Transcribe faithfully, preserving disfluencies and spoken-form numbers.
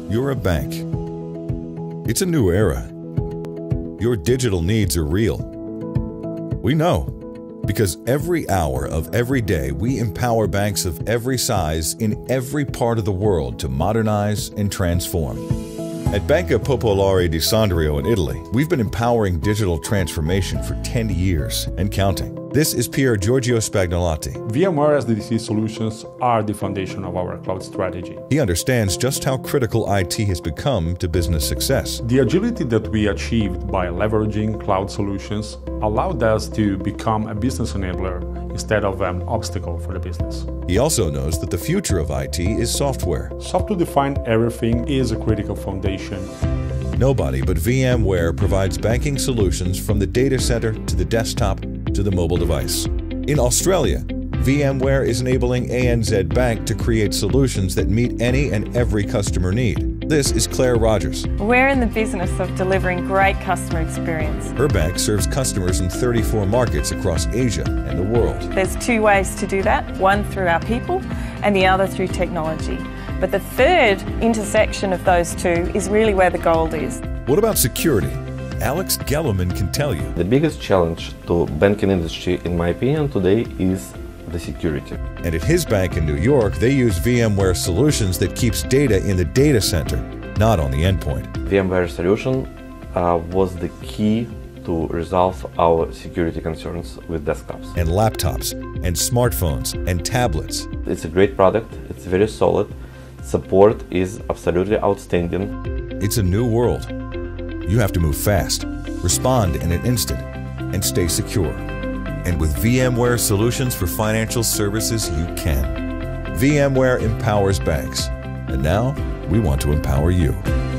You're a bank. It's a new era. Your digital needs are real. We know, because every hour of every day we empower banks of every size in every part of the world to modernize and transform. At Banca Popolare di Sondrio in Italy, we've been empowering digital transformation for ten years and counting. This is Pier Giorgio Spagnolotti. VMware S D C solutions are the foundation of our cloud strategy. He understands just how critical I T has become to business success. The agility that we achieved by leveraging cloud solutions allowed us to become a business enabler instead of an obstacle for the business. He also knows that the future of I T is software. Software-defined everything is a critical foundation. Nobody but VMware provides banking solutions from the data center to the desktop to the mobile device. In Australia, VMware is enabling A N Z Bank to create solutions that meet any and every customer need. This is Claire Rogers. We're in the business of delivering great customer experience. Her bank serves customers in thirty-four markets across Asia and the world. There's two ways to do that, one through our people and the other through technology. But the third intersection of those two is really where the gold is. What about security? Alex Gellerman can tell you. The biggest challenge to banking industry, in my opinion, today is the security. And at his bank in New York, they use VMware solutions that keeps data in the data center, not on the endpoint. VMware solution uh, was the key to resolve our security concerns with desktops. And laptops, and smartphones, and tablets. It's a great product, it's very solid, support is absolutely outstanding. It's a new world. You have to move fast, respond in an instant, and stay secure. And with VMware Solutions for Financial Services, you can. VMware empowers banks. And now, we want to empower you.